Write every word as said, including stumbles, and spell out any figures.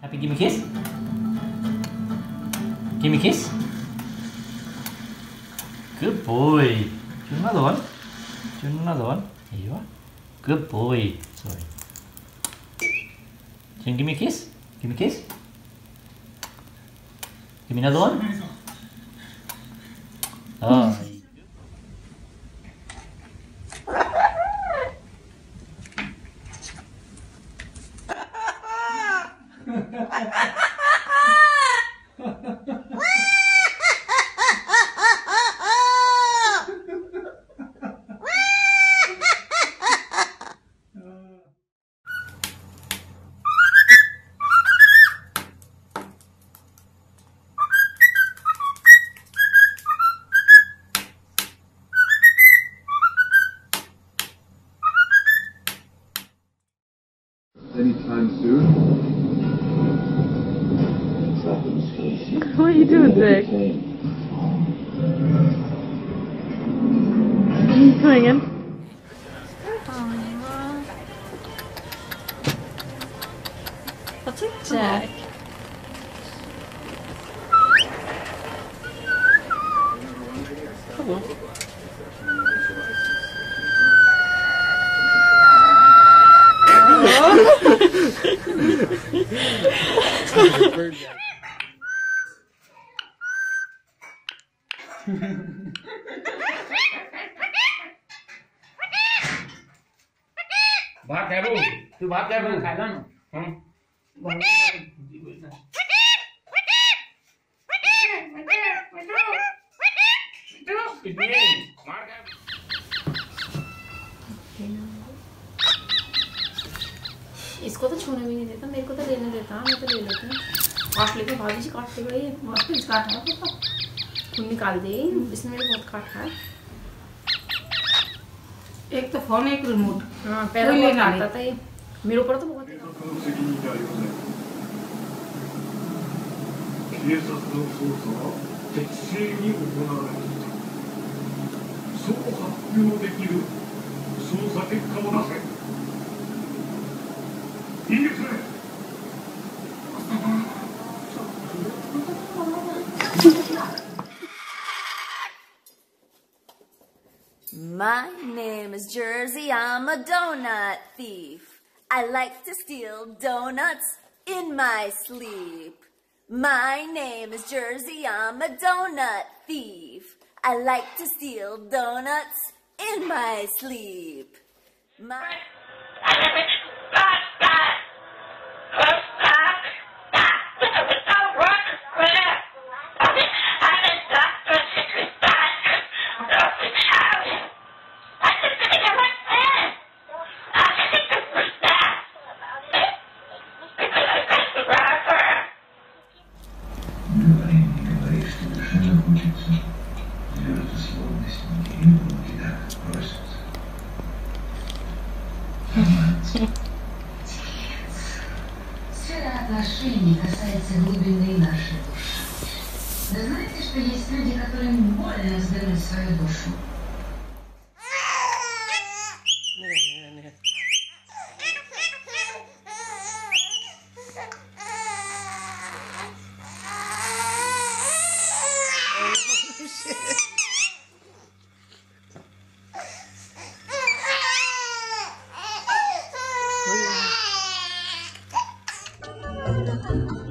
Happy, give me a kiss. Give me a kiss. Good boy. Do you want another one? Do you want another one? Here you are. Good boy. Sorry. Can you give me a kiss? Give me a kiss. Give me another one. Oh. Anytime soon. What are you doing, Dick? Coming in. What's it, Jack? Hello. भात खाए बहू तू भात खाए बहू खाए ना हम इसको तो छूने भी नहीं देता, मेरे को तो लेने देता, मैं तो ले लेती हूँ। काट लेते भाभी जी, काटते गए मस्त पीस काटा है, खून निकाल दे, इसमें मेरे बहुत काटा है। एक तो फोन एक रिमोट। हाँ पहले बहुत काटता था ये, मेरे ऊपर तो बहुत My name is Jersey, I'm a donut thief. I like to steal donuts in my sleep. My name is Jersey, I'm a donut thief. I like to steal donuts in my sleep. My Сфера отношений касается глубины нашей души. Вы знаете, что есть люди, которым больно взглянуть в свою душу? Thank you.